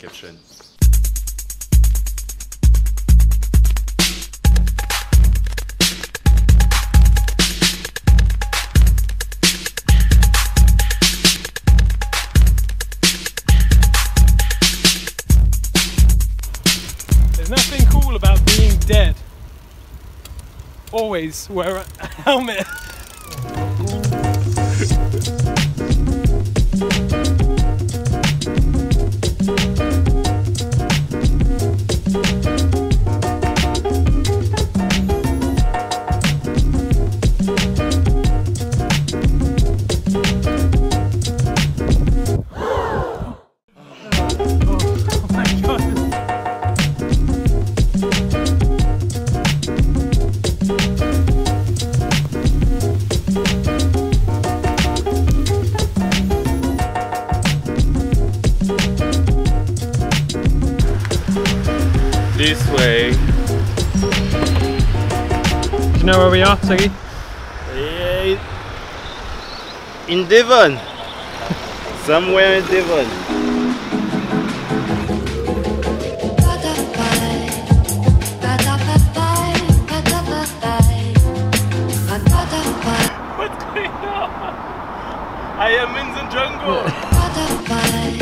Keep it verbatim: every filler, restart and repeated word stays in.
caption. There's nothing cool about being dead. Always wear a helmet. This way. Do you know where we are, Segi? Uh, in Devon. Somewhere in Devon. What's going on? I am in the jungle.